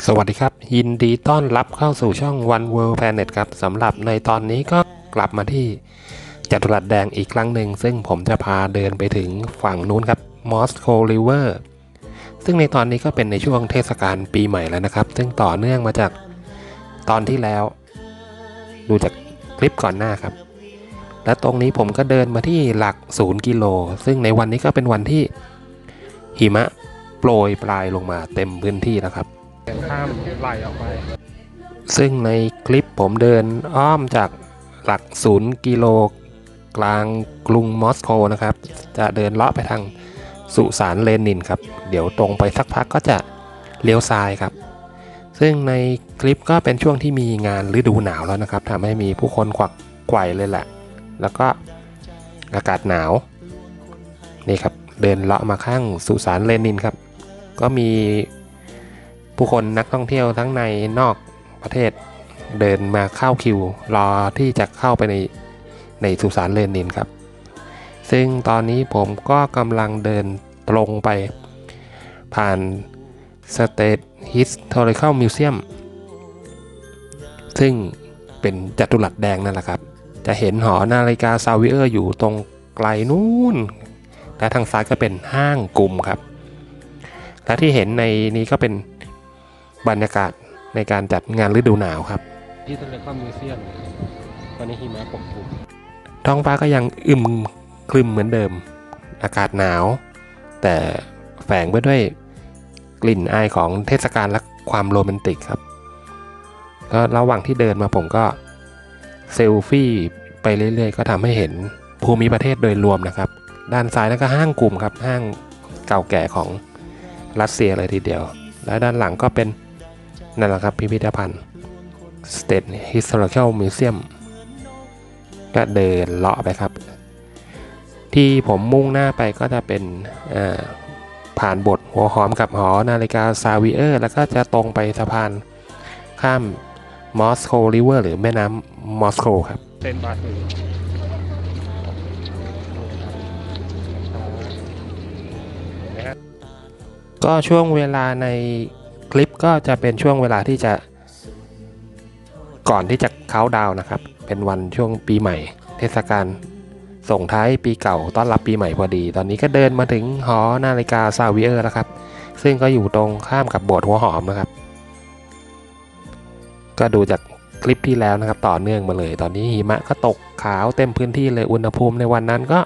สวัสดีครับยินดีต้อนรับเข้าสู่ช่อง One World Planet ครับสำหรับในตอนนี้ก็กลับมาที่จัตุรัสแดงอีกครั้งหนึ่งซึ่งผมจะพาเดินไปถึงฝั่งนู้นครับ Moscow River ซึ่งในตอนนี้ก็เป็นในช่วงเทศกาลปีใหม่แล้วนะครับซึ่งต่อเนื่องมาจากตอนที่แล้วดูจากคลิปก่อนหน้าครับและตรงนี้ผมก็เดินมาที่หลัก0 กิโลซึ่งในวันนี้ก็เป็นวันที่หิมะโปรยปลายลงมาเต็มพื้นที่แล้วครับข้ามไหลออกไปซึ่งในคลิปผมเดินอ้อมจากหลัก0 กิโลกลางกรุงมอสโกนะครับจะเดินเลาะไปทางสุสานเลนินครับเดี๋ยวตรงไปสักพักก็จะเลี้ยวซ้ายครับซึ่งในคลิปก็เป็นช่วงที่มีงานฤดูหนาวแล้วนะครับทำให้มีผู้คนควักไขว่เลยแหละแล้วก็อากาศหนาวนี่ครับเดินเลาะมาข้างสุสานเลนินครับก็มีผู้คนนักท่องเที่ยวทั้งในนอกประเทศเดินมาเข้าคิวรอที่จะเข้าไปในสุสานเลนินครับซึ่งตอนนี้ผมก็กำลังเดินตรงไปผ่าน State Historical Museum ซึ่งเป็นจัตุรัสแดงนั่นแหละครับจะเห็นหอนาฬิกาซาวิเออร์อยู่ตรงไกลนู้นและทางซ้ายก็เป็นห้างกลุ่มครับและที่เห็นในนี้ก็เป็นบรรยากาศในการจัดงานฤดูหนาวครับที่ทะเลคอมมิวเซียมตอนนี้หิมะปกคลุมท้องฟ้าก็ยังอึมครึมเหมือนเดิมอากาศหนาวแต่แฝงไปด้วยกลิ่นอายของเทศกาลและความโรแมนติกครับก็ระหว่างที่เดินมาผมก็เซลฟี่ไปเรื่อยๆก็ทำให้เห็นภูมิประเทศโดยรวมนะครับด้านซ้ายแล้วก็ห้างกลุ่มครับห้างเก่าแก่ของรัสเซียเลยทีเดียวและด้านหลังก็เป็นนั่นแหละครับพิพิธภัณฑ์ State Historical Museum ก็เดินเลาะไปครับที่ผมมุ่งหน้าไปก็จะเป็นผ่านโบสถ์หัวหอมกับหอนาฬิกาซาวิเออร์แล้วก็จะตรงไปสะพานข้ามมอสโกริเวอร์หรือแม่น้ำมอสโกครับเส้นบาทูก็ช่วงเวลาในคลิปก็จะเป็นช่วงเวลาที่จะก่อนที่จะเค้าท์ดาวน์นะครับเป็นวันช่วงปีใหม่เทศกาลส่งท้ายปีเก่าต้อนรับปีใหม่พอดีตอนนี้ก็เดินมาถึงหอนาฬิกาซาวิเออร์แล้วครับซึ่งก็อยู่ตรงข้ามกับโบสถ์หัวหอมนะครับก็ดูจากคลิปที่แล้วนะครับต่อเนื่องมาเลยตอนนี้หิมะก็ตกขาวเต็มพื้นที่เลยอุณหภูมิในวันนั้นก็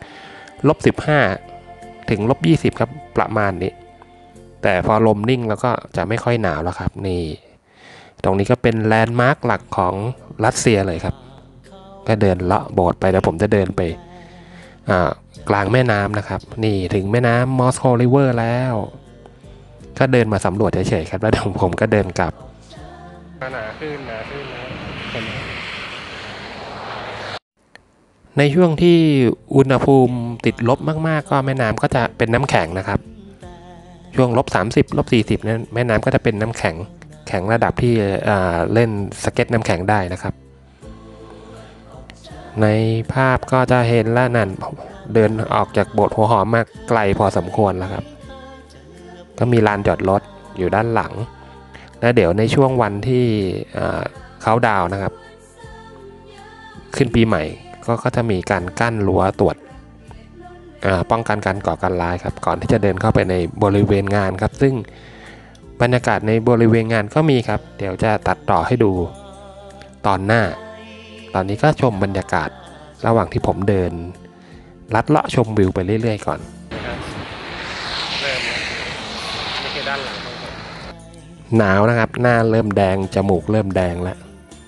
-15ถึง-20ครับประมาณนี้แต่พอลมนิ่งแล้วก็จะไม่ค่อยหนาวแล้วครับนี่ตรงนี้ก็เป็นแลนด์มาร์คหลักของรัสเซียเลยครับก็เดินเลาะโบสถ์ไปแล้วผมจะเดินไปกลางแม่น้ำนะครับนี่ถึงแม่น้ำมอสโกริเวอร์แล้วก็เดินมาสำรวจเฉยๆครับแล้วผมก็เดินกลับหนาขึ้นนะในช่วงที่อุณหภูมิติดลบมากๆก็แม่น้ำก็จะเป็นน้ำแข็งนะครับช่วง-30 -40นั้นแม่น้ำก็จะเป็นน้ำแข็งระดับที่เล่นสเก็ตน้ำแข็งได้นะครับในภาพก็จะเห็นแล้วนั่นเดินออกจากโบสถ์หัวหอมมาไกลพอสมควรแล้วครับก็มีลานจอดรถอยู่ด้านหลังและเดี๋ยวในช่วงวันที่เค้าท์ดาวน์นะครับขึ้นปีใหม่ก็จะมีการกั้นรั้วตรวจป้องกันการก่อการร้ายครับก่อนที่จะเดินเข้าไปในบริเวณงานครับซึ่งบรรยากาศในบริเวณงานก็มีครับเดี๋ยวจะตัดต่อให้ดูตอนหน้าตอนนี้ก็ชมบรรยากาศระหว่างที่ผมเดินลัดเลาะชมวิวไปเรื่อยๆก่อนเริ่มนี่คือด้านหลังหนาวนะครับหน้าเริ่มแดงจมูกเริ่มแดงแล้ว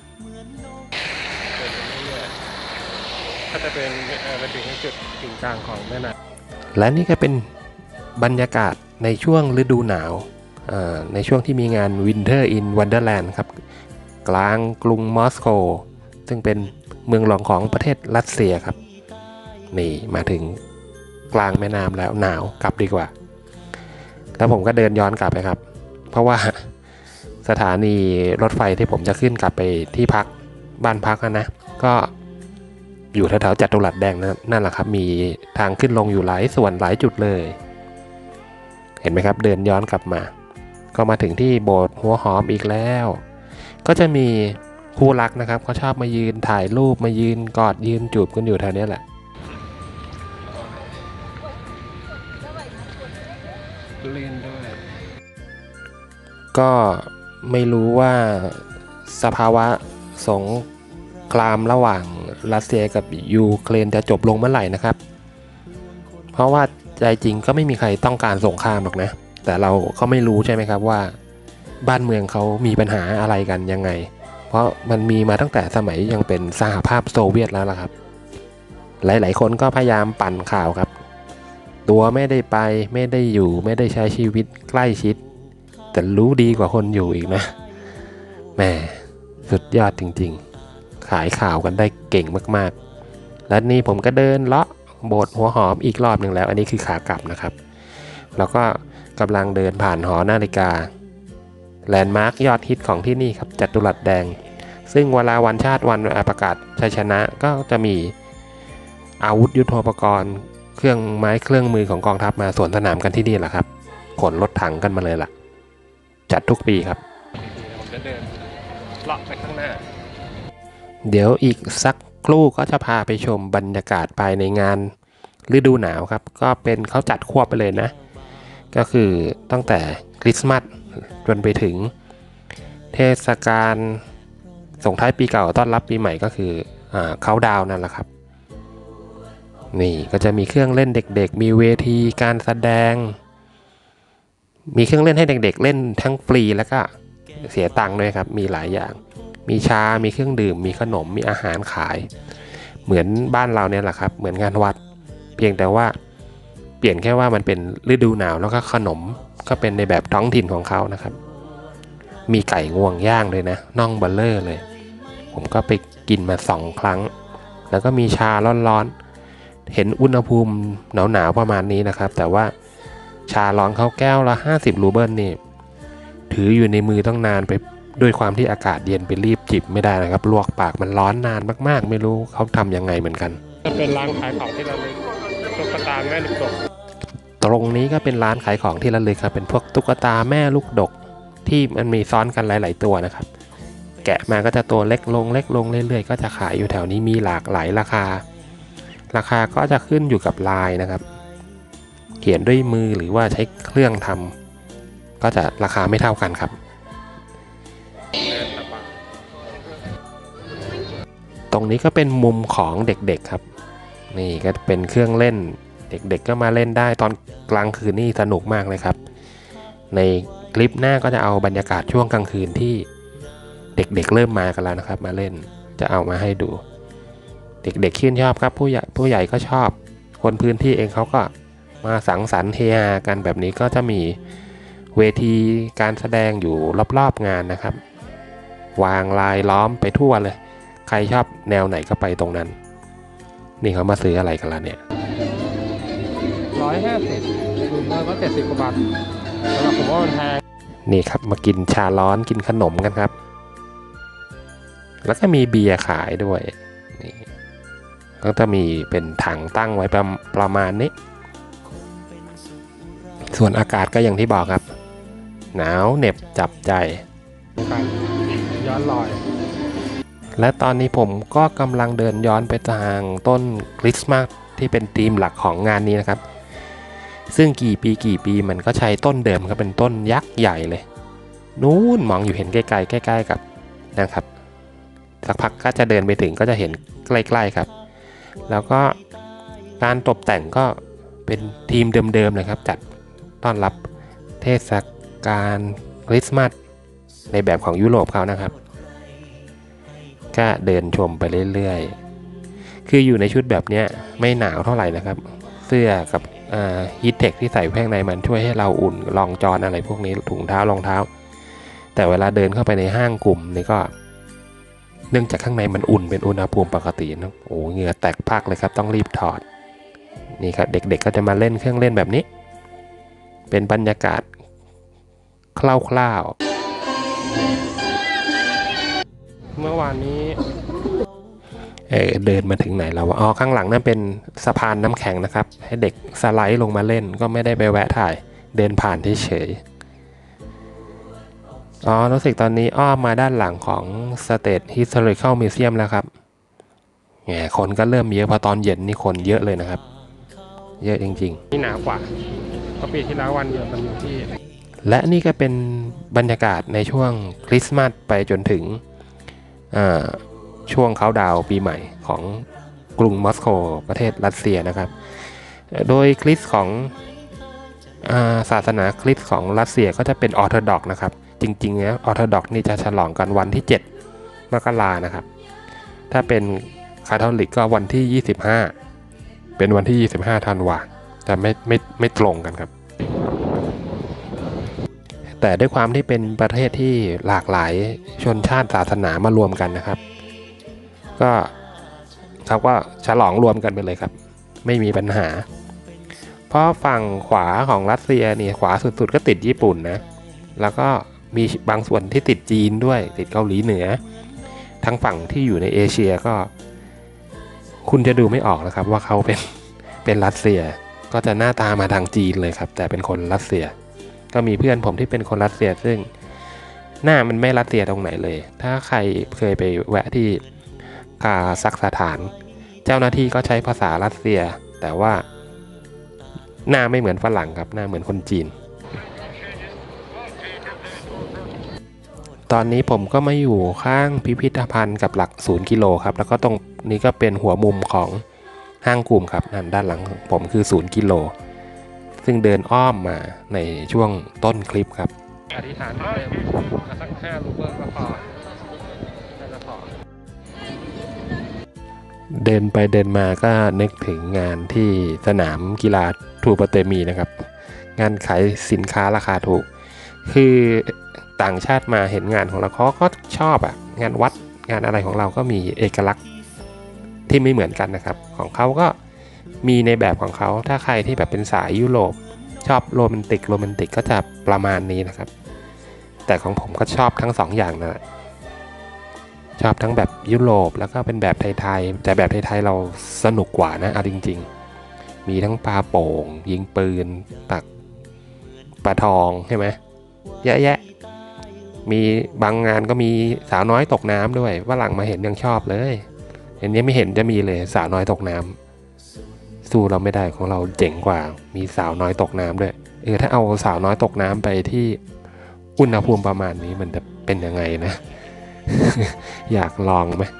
ก็จะเป็นถึงจุดกึ่งกลางของแม่น้ำและนี่ก็เป็นบรรยากาศในช่วงฤดูหนาวในช่วงที่มีงาน Winter in Wonderland ครับกลางกรุงมอสโกซึ่งเป็นเมืองหลวงของประเทศรัสเซียครับนี่มาถึงกลางแม่น้ำแล้วหนาวกลับดีกว่าแล้วผมก็เดินย้อนกลับไปครับเพราะว่าสถานีรถไฟที่ผมจะขึ้นกลับไปที่พักบ้านพักนะก็อยู่แถวๆจัตุรัสแดงนั่นแหละครับมีทางขึ้นลงอยู่หลายส่วนหลายจุดเลยเห็นไหมครับเดินย้อนกลับมาก็มาถึงที่โบสถ์หัวหอมอีกแล้ว ก็จะมีคู่รักนะครับเขาชอบมายืนถ่ายรูปมายืนกอดยืนจูบกันอยู่แถวนี้แหละเล่นด้วยก็ไม่รู้ว่าสภาวะสงครามระหว่างรัสเซียกับยูเครนจะจบลงเมื่อไหร่นะครับเพราะว่าใจจริงก็ไม่มีใครต้องการสงครามหรอกนะแต่เราก็ไม่รู้ใช่ไหมครับว่าบ้านเมืองเขามีปัญหาอะไรกันยังไงเพราะมันมีมาตั้งแต่สมัยยังเป็นสหภาพโซเวียตแล้วล่ะครับหลายๆคนก็พยายามปั่นข่าวครับตัวไม่ได้ไปไม่ได้อยู่ไม่ได้ใช้ชีวิตใกล้ชิดแต่รู้ดีกว่าคนอยู่อีกนะแหมสุดยอดจริงๆขายข่าวกันได้เก่งมากๆและนี่ผมก็เดินเลาะโบสถ์หัวหอมอีกรอบหนึ่งแล้วอันนี้คือขากลับนะครับแล้วก็กำลังเดินผ่านหอนาฬิกาแลนด์มาร์คยอดฮิตของที่นี่ครับจัตุรัสแดงซึ่งเวลาวันชาติวันประกาศชัยชนะก็จะมีอาวุธยุทโธปกรณ์เครื่องไม้เครื่องมือของกองทัพมาสวนสนามกันที่นี่แหละครับขนรถถังกันมาเลยล่ะจัดทุกปีครับผมจะเดินเลาะไปข้างหน้าเดี๋ยวอีกสักครู่ก็จะพาไปชมบรรยากาศภายในงานฤดูหนาวครับก็เป็นเขาจัดควบไปเลยนะก็คือตั้งแต่คริสต์มาสจนไปถึงเทศกาลส่งท้ายปีเก่าต้อนรับปีใหม่ก็คือเขาดาวนั่นแหละครับนี่ก็จะมีเครื่องเล่นเด็กๆมีเวทีการแสดงมีเครื่องเล่นให้เด็กๆเล่นทั้งฟรีแล้วก็เสียตังค์ด้วยครับมีหลายอย่างมีชามีเครื่องดื่มมีขนมมีอาหารขายเหมือนบ้านเราเนี่ยแหละครับเหมือนงานวัดเพียงแต่ว่าเปลี่ยนแค่ว่ามันเป็นฤดูหนาวแล้วก็ขนมก็เป็นในแบบท้องถิ่นของเขานะครับมีไก่งวงย่างเลยนะน่องเบลเลอร์เลยผมก็ไปกินมา2 ครั้งแล้วก็มีชาร้อนๆเห็นอุณหภูมิหนาวๆประมาณนี้นะครับแต่ว่าชาร้อนเขาแก้วละ50 รูเบิลนี่ถืออยู่ในมือต้องนานไปด้วยความที่อากาศเย็นไปรีบจิบไม่ได้นะครับลวกปากมันร้อนนานมากๆไม่รู้เขาทำยังไงเหมือนกันจะเป็นร้านขายของที่ระลึกตุ๊กตาแม่ลูกดกตรงนี้ก็เป็นร้านขายของที่ระลึกครับเป็นพวกตุ๊กตาแม่ลูกดกที่มันมีซ้อนกันหลายๆตัวนะครับแกะมาก็จะตัวเล็กลงเรื่อยๆก็จะขายอยู่แถวนี้มีหลากหลายราคาก็จะขึ้นอยู่กับลายนะครับเขียนด้วยมือหรือว่าใช้เครื่องทำก็จะราคาไม่เท่ากันครับตรงนี้ก็เป็นมุมของเด็กๆครับนี่ก็เป็นเครื่องเล่นเด็กๆก็มาเล่นได้ตอนกลางคืนนี่สนุกมากเลยครับในคลิปหน้าก็จะเอาบรรยากาศช่วงกลางคืนที่เด็กๆเริ่มมากันแล้วนะครับมาเล่นจะเอามาให้ดูเด็กๆชื่นชอบครับผู้ใหญ่ก็ชอบคนพื้นที่เองเขาก็มาสังสรรค์เฮฮากันแบบนี้ก็จะมีเวทีการแสดงอยู่รอบๆงานนะครับวางลายล้อมไปทั่วเลยใครชอบแนวไหนก็ไปตรงนั้นนี่เขามาซื้ออะไรกันล่ะเนี่ย150รวมแล้วก็70 กว่าบาทสำหรับผมว่ามันแพงนี่ครับมากินชาร้อนกินขนมกันครับแล้วก็มีเบียร์ขายด้วยนี่ก็จะมีเป็นถังตั้งไว้ประมาณนี้ส่วนอากาศก็อย่างที่บอกครับหนาวเหน็บจับใจย้อนรอยและตอนนี้ผมก็กำลังเดินย้อนไปทางต้นคริสต์มาสที่เป็นธีมหลักของงานนี้นะครับซึ่งกี่ปีมันก็ใช้ต้นเดิมครับเป็นต้นยักษ์ใหญ่เลยนู้นมองอยู่เห็นใกล้ๆกับนะครับสักพักก็จะเดินไปถึงก็จะเห็นใกล้ๆครับแล้วก็การตกแต่งก็เป็นทีมเดิมๆเลยครับจัดต้อนรับเทศกาลคริสต์มาสในแบบของยุโรปเขานะครับก็เดินชมไปเรื่อยๆคืออยู่ในชุดแบบนี้ไม่หนาวเท่าไหร่นะครับเสื้อกับฮีทเทคที่ใส่ข้างในมันช่วยให้เราอุ่นรองจอนอะไรพวกนี้ถุงเท้ารองเท้าแต่เวลาเดินเข้าไปในห้างกลุ่มนี่ก็เนื่องจากข้างในมันอุ่นเป็นอุณหภูมิปกตินะโอ้เหงื่อแตกพากเลยครับต้องรีบถอดนี่ครับเด็กๆก็จะมาเล่นเครื่องเล่นแบบนี้เป็นบรรยากาศคร่าวๆเมื่อวานนี้เดินมาถึงไหนแล้วอ๋อข้างหลังนั่นเป็นสะพานน้ำแข็งนะครับให้เด็กสไลด์ลงมาเล่นก็ไม่ได้ไปแวะถ่ายเดินผ่านเฉยรู้สึกตอนนี้อ้อมมาด้านหลังของ State Historical Museum แล้วครับแหมคนก็เริ่มเยอะพอตอนเย็นนี่คนเยอะเลยนะครับเยอะจริงๆนี่หนาวกว่าเพราะปีที่แล้ววันเดียวมันอยู่ที่และนี่ก็เป็นบรรยากาศในช่วงคริสต์มาสไปจนถึงช่วงเขาดาวปีใหม่ของกรุงมอสโกประเทศรัสเซียนะครับโดยคริสต์ของศาสนาคริสต์ของรัสเซียก็จะเป็นออร์โธดอกซ์นะครับจริงๆแล้วออร์โธดอกซ์นี่จะฉลองกันวันที่7 มกรานะครับถ้าเป็นคาทอลิกก็วันที่25เป็นวันที่25ธันวาแต่ไม่ตรงกันครับแต่ด้วยความที่เป็นประเทศที่หลากหลายชนชาติศาสนามารวมกันนะครับก็เขาก็ฉลองรวมกันไปเลยครับไม่มีปัญหาเพราะฝั่งขวาของรัสเซียนี่ขวาสุดๆก็ติดญี่ปุ่นนะแล้วก็มีบางส่วนที่ติดจีนด้วยติดเกาหลีเหนือทั้งฝั่งที่อยู่ในเอเชียก็คุณจะดูไม่ออกนะครับว่าเขาเป็นรัสเซียก็จะหน้าตามาทางจีนเลยครับแต่เป็นคนรัสเซียก็มีเพื่อนผมที่เป็นคนรัสเซียซึ่งหน้ามันไม่รัสเซียตรงไหนเลยถ้าใครเคยไปแวะที่คาซัคสถานเจ้าหน้าที่ก็ใช้ภาษารัสเซียแต่ว่าหน้าไม่เหมือนฝรั่งครับหน้าเหมือนคนจีนตอนนี้ผมก็มาอยู่ข้างพิพิธภัณฑ์กับหลัก0 กิโลครับแล้วก็ตรงนี้ก็เป็นหัวมุมของห้างกลุ่มครับนั่นด้านหลังของผมคือ0 กิโลซึ่งเดินอ้อมมาในช่วงต้นคลิปครับอธิษฐานเต็มสัก5 รูเบิลก็พอเดินไปเดินมาก็นึกถึงงานที่สนามกีฬาทูปเตมีนะครับงานขายสินค้าราคาถูกคือต่างชาติมาเห็นงานของเราเขาก็ชอบอ่ะงานวัดงานอะไรของเราก็มีเอกลักษณ์ที่ไม่เหมือนกันนะครับของเขาก็มีในแบบของเขาถ้าใครที่แบบเป็นสายยุโรปชอบโรแมนติกก็จะประมาณนี้นะครับแต่ของผมก็ชอบทั้ง2 อย่างนะชอบทั้งแบบยุโรปแล้วก็เป็นแบบไทยๆแต่แบบไทยๆเราสนุกกว่านะเอาจริงๆมีทั้งปลาโป่งยิงปืนตักปลาทองใช่ไหมเยอะแยะมีบางงานก็มีสาวน้อยตกน้ำด้วยฝรั่งมาเห็นยังชอบเลยอันนี้ไม่เห็นจะมีเลยสาวน้อยตกน้ำสู้เราไม่ได้ของเราเจ๋งกว่ามีสาวน้อยตกน้ำด้วยถ้าเอาสาวน้อยตกน้ำไปที่อุณหภูมิประมาณนี้มันจะเป็นยังไงนะ อยากลองไหม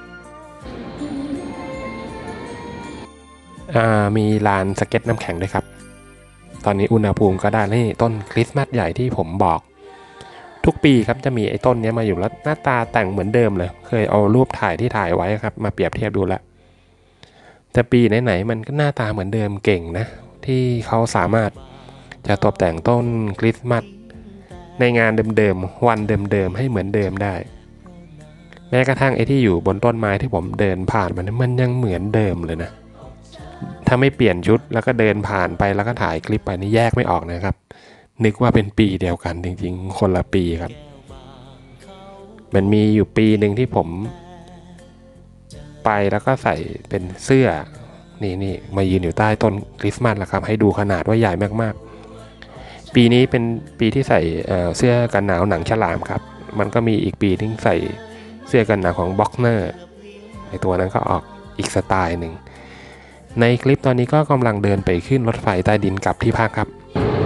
มีลานสเก็ตน้ำแข็งด้วยครับตอนนี้อุณหภูมิก็ได้นี่ต้นคริสต์มาสใหญ่ที่ผมบอกทุกปีครับจะมีไอ้ต้นนี้มาอยู่แล้วหน้าตาแต่งเหมือนเดิมเลยเคยเอารูปถ่ายที่ถ่ายไว้ครับมาเปรียบเทียบดูแล้วแต่ปีไหนๆมันก็หน้าตาเหมือนเดิมเก่งนะที่เขาสามารถจะตกแต่งต้นคริสต์มาสในงานเดิมๆวันเดิมๆให้เหมือนเดิมได้แม้กระทั่งไอ้ที่อยู่บนต้นไม้ที่ผมเดินผ่านมันยังเหมือนเดิมเลยนะถ้าไม่เปลี่ยนชุดแล้วก็เดินผ่านไปแล้วก็ถ่ายคลิปไปนี่แยกไม่ออกนะครับนึกว่าเป็นปีเดียวกันจริงๆคนละปีครับมันมีอยู่ปีหนึ่งที่ผมไปแล้วก็ใส่เป็นเสื้อนี่มายืนอยู่ใต้ต้นคริสต์มาสแล้วครับให้ดูขนาดว่าใหญ่มากๆปีนี้เป็นปีที่ใส่เสื้อกันหนาวหนังฉลามครับมันก็มีอีกปีที่ใส่เสื้อกันหนาวของบ็อกเนอร์ในตัวนั้นก็ออกอีกสไตล์หนึ่งในคลิปตอนนี้ก็กำลังเดินไปขึ้นรถไฟใต้ดินกลับที่พักครับ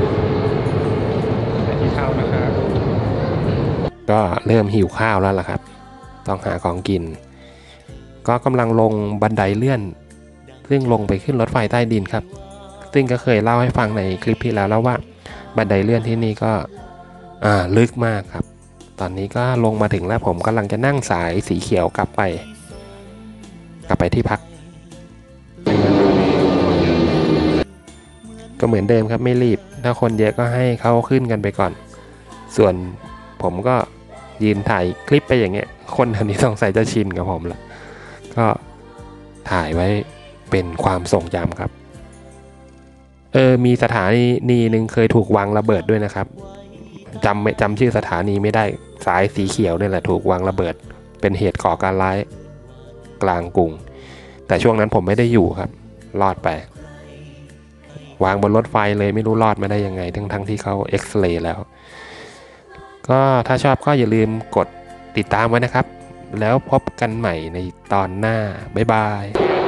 ที่เท่านะครับก็เริ่มหิวข้าวแล้วล่ะครับต้องหาของกินก็กำลังลงบันไดเลื่อนซึ่งลงไปขึ้นรถไฟใต้ดินครับซึ่งก็เคยเล่าให้ฟังในคลิปที่แล้วว่าบันไดเลื่อนที่นี่ก็ลึกมากครับตอนนี้ก็ลงมาถึงแล้วผมกำลังจะนั่งสายสีเขียวกลับไปที่พักก็เหมือนเดิมครับไม่รีบถ้าคนเยอะก็ให้เขาขึ้นกันไปก่อนส่วนผมก็ยืนถ่ายคลิปไปอย่างเงี้ยคนแถวนี้สงสัยจะชินกับผมแล้วก็ถ่ายไว้เป็นความทรงจำครับมีสถานีหนึ่งเคยถูกวางระเบิดด้วยนะครับจำชื่อสถานีไม่ได้สายสีเขียวนี่แหละถูกวางระเบิดเป็นเหตุก่อการร้ายกลางกรุงแต่ช่วงนั้นผมไม่ได้อยู่ครับรอดไปวางบนรถไฟเลยไม่รู้รอดมาได้ยังไงทั้งที่เขาเอ็กซเรย์แล้วก็ถ้าชอบก็อย่าลืมกดติดตามไว้นะครับ แล้วพบกันใหม่ในตอนหน้าบ๊ายบาย